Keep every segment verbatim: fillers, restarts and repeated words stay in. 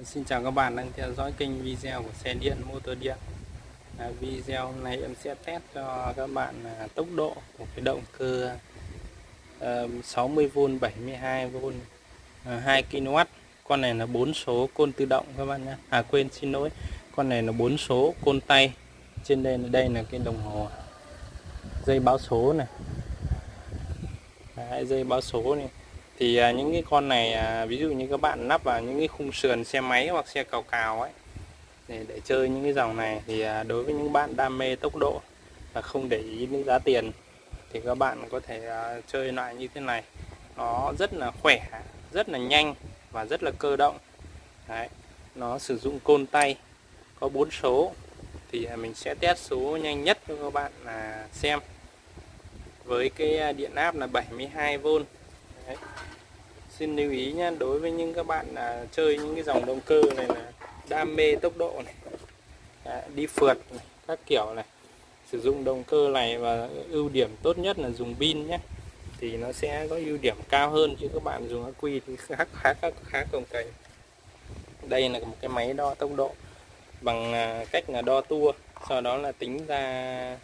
Xin chào các bạn đang theo dõi kênh video của xe điện motor điện. À, video hôm nay em sẽ test cho các bạn à, tốc độ của cái động cơ à, sáu mươi vôn bảy mươi hai vôn à, hai ki lô oát. Con này là bốn số côn tự động các bạn nhé. À quên xin lỗi, con này là bốn số côn tay. Trên đây là đây là cái đồng hồ dây báo số này. Đấy, dây báo số này thì à, những cái con này à, ví dụ như các bạn lắp vào những cái khung sườn xe máy hoặc xe cào cào ấy để, để chơi những cái dòng này thì à, đối với những bạn đam mê tốc độ và không để ý đến giá tiền thì các bạn có thể à, chơi loại như thế này. Nó rất là khỏe, rất là nhanh và rất là cơ động. Đấy, nó sử dụng côn tay, có bốn số. Thì à, mình sẽ test số nhanh nhất cho các bạn là xem với cái điện áp là bảy mươi hai vôn. Đấy. Xin lưu ý nhé, đối với những các bạn là chơi những cái dòng động cơ này là đam mê tốc độ này, đấy, đi phượt này, các kiểu này, sử dụng động cơ này và ưu điểm tốt nhất là dùng pin nhé, thì nó sẽ có ưu điểm cao hơn, chứ các bạn dùng ắc quy thì khá khá khá, khá cồng kềnh. Đây là một cái máy đo tốc độ bằng cách là đo tua, sau đó là tính ra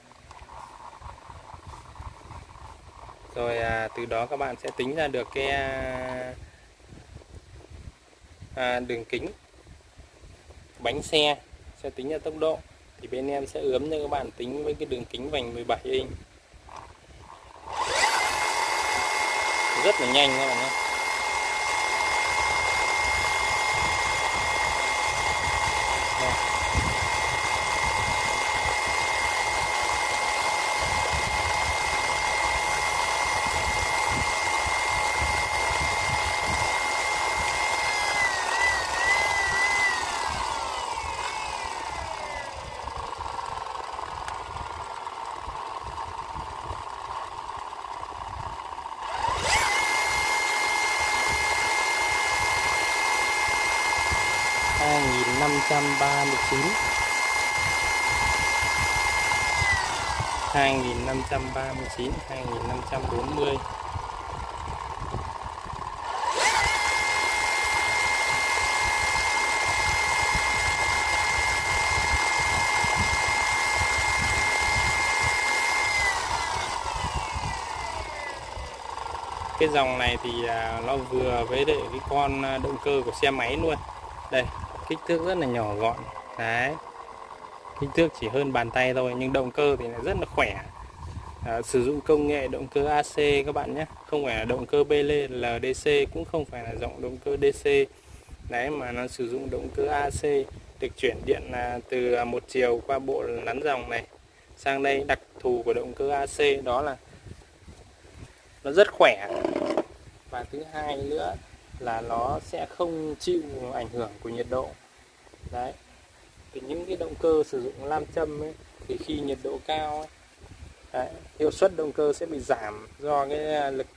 rồi à, từ đó các bạn sẽ tính ra được cái à, à, đường kính bánh xe, sẽ tính ra tốc độ. Thì bên em sẽ ướm cho các bạn tính với cái đường kính vành mười bảy inch, rất là nhanh các bạn nhé. hai nghìn năm trăm ba mươi chín, hai nghìn năm trăm ba mươi chín, hai nghìn năm trăm bốn mươi. Cái dòng này thì à, nó vừa với lại cái con động cơ của xe máy luôn. Đây, kích thước rất là nhỏ gọn. Đấy, kích thước chỉ hơn bàn tay thôi, nhưng động cơ thì rất là khỏe. À, sử dụng công nghệ động cơ a xê các bạn nhé, không phải là động cơ bê lờ đê xê, cũng không phải là dòng động cơ đê xê. Đấy, mà nó sử dụng động cơ a xê, được chuyển điện là từ một chiều qua bộ lắn dòng này sang đây. Đặc thù của động cơ a xê đó là nó rất khỏe, và thứ hai nữa là nó sẽ không chịu ảnh hưởng của nhiệt độ. Đấy, thì những cái động cơ sử dụng nam châm ấy, thì khi nhiệt độ cao ấy, đấy, hiệu suất động cơ sẽ bị giảm do cái lực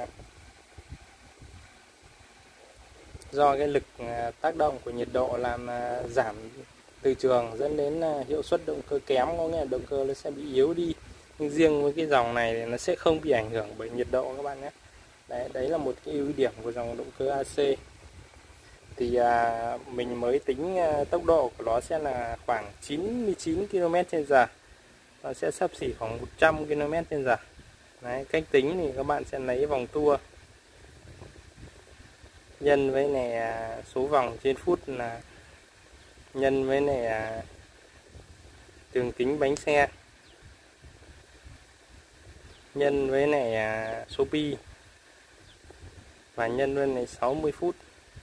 do cái lực tác động của nhiệt độ làm giảm từ trường, dẫn đến hiệu suất động cơ kém, có nghĩa là động cơ nó sẽ bị yếu đi. Nhưng riêng với cái dòng này thì nó sẽ không bị ảnh hưởng bởi nhiệt độ các bạn nhé. Đấy, đấy là một cái ưu điểm của dòng động cơ a xê. Thì à, mình mới tính à, tốc độ của nó sẽ là khoảng chín mươi chín ki lô mét trên giờ. Nó sẽ xấp xỉ khoảng một trăm ki lô mét trên giờ. Đấy, cách tính thì các bạn sẽ lấy vòng tua nhân với này à, số vòng trên phút, là nhân với này à, đường kính bánh xe, nhân với này à, số pi, và nhân với này sáu mươi phút.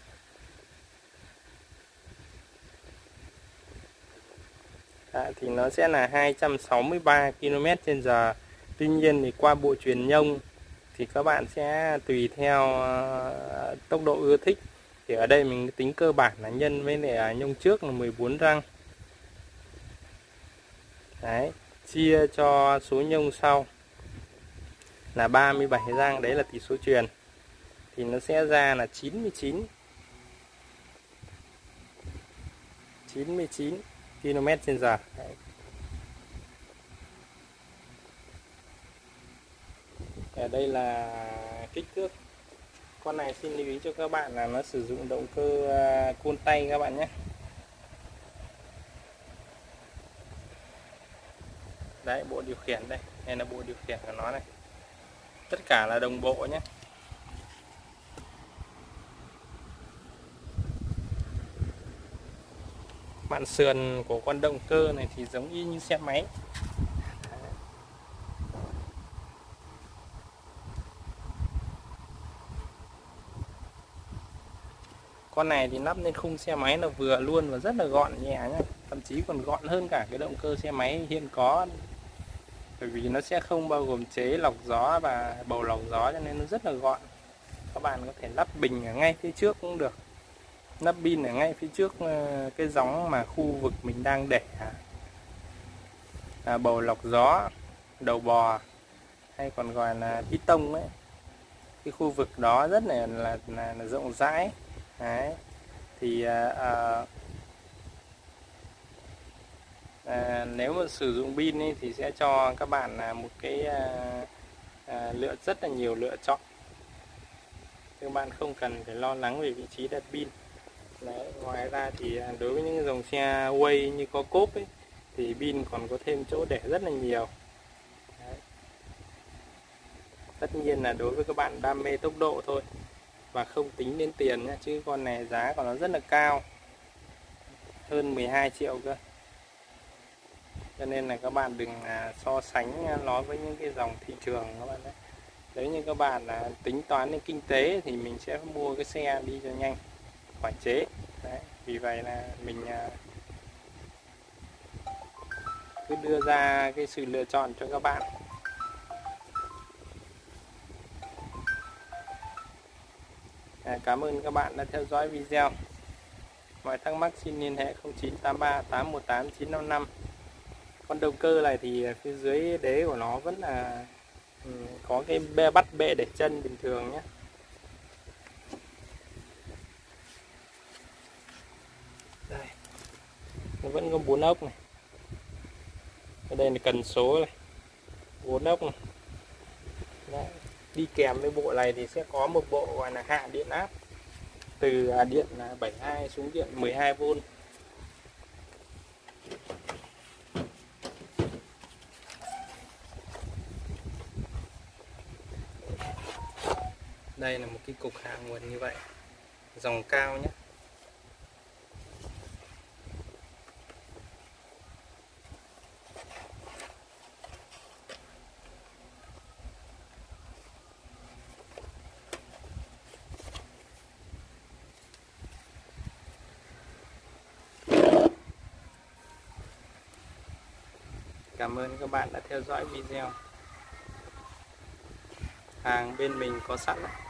À, thì nó sẽ là hai trăm sáu mươi ba ki lô mét trên giờ. Tuy nhiên thì qua bộ truyền nhông thì các bạn sẽ tùy theo uh, tốc độ ưa thích. Thì ở đây mình tính cơ bản là nhân với lại nhông trước là mười bốn răng. Đấy, chia cho số nhông sau là ba mươi bảy răng, đấy là tỷ số truyền. Thì nó sẽ ra là chín mươi chín ki lô mét trên giờ. Đấy. Ở đây là kích thước Con này xin lưu ý cho các bạn là nó sử dụng động cơ à, côn tay các bạn nhé. Đấy, bộ điều khiển đây, đây là bộ điều khiển của nó này. Tất cả là đồng bộ nhé. Mạn sườn của con động cơ này thì giống y như xe máy. Con này thì lắp lên khung xe máy là vừa luôn và rất là gọn nhẹ nhá, thậm chí còn gọn hơn cả cái động cơ xe máy hiện có. Bởi vì nó sẽ không bao gồm chế lọc gió và bầu lọc gió, cho nên nó rất là gọn. Các bạn có thể lắp bình ở ngay phía trước cũng được, lắp pin ở ngay phía trước cái gióng mà khu vực mình đang để à, bầu lọc gió, đầu bò hay còn gọi là piston ấy. Cái khu vực đó rất là là, là, là rộng rãi. Đấy. Thì à, à, à, nếu mà sử dụng pin ấy, thì sẽ cho các bạn là một cái à, à, lựa rất là nhiều lựa chọn. Các bạn không cần phải lo lắng về vị trí đặt pin. Đấy. Ngoài ra thì đối với những dòng xe Way như có cốp ấy, thì pin còn có thêm chỗ để rất là nhiều. Đấy. Tất nhiên là đối với các bạn đam mê tốc độ thôi và không tính đến tiền nhé, chứ con này giá của nó rất là cao, hơn mười hai triệu cơ. Cho nên là các bạn đừng à, so sánh nó với những cái dòng thị trường các bạn đấy. Nếu như các bạn là tính toán đến kinh tế thì mình sẽ mua cái xe đi cho nhanh, khỏi chế. Đấy. Vì vậy là mình à, cứ đưa ra cái sự lựa chọn cho các bạn. À, cảm ơn các bạn đã theo dõi video. Mọi thắc mắc xin liên hệ không chín tám ba tám một tám chín năm năm. Con động cơ này thì phía dưới đế của nó vẫn là ừ, có cái bê bắt bệ để chân bình thường nhé. Đây. Nó vẫn có bốn ốc này. Ở đây là cần số này, bốn ốc này. Đấy. Đi kèm với bộ này thì sẽ có một bộ gọi là hạ điện áp, từ điện là bảy mươi hai xuống điện mười hai vôn. Đây là một cái cục hạ nguồn như vậy, dòng cao nhé. Cảm ơn các bạn đã theo dõi video. Hàng bên mình có sẵn.